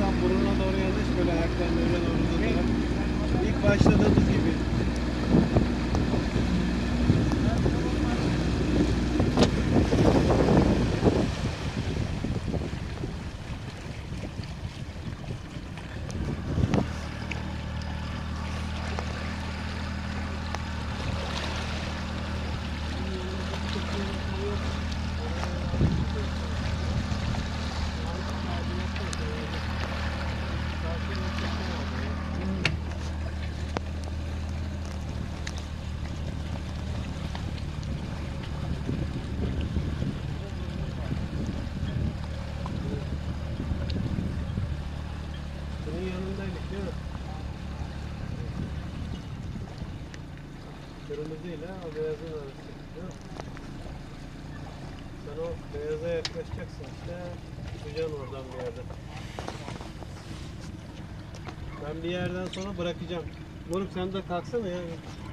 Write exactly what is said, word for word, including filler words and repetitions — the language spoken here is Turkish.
tam burnuna doğru yanaş, böyle ayaklarını öne doğru uzatarak. İlk başladığımız gibi. Bunun yanındaydık değil mi? Kırmızıyla o beyazın arası değil mi? Sen o beyaza yaklaşacaksın işte, tutacaksın oradan bir yerden. Ben bir yerden sonra bırakacağım. Moruk sen de kalksana ya.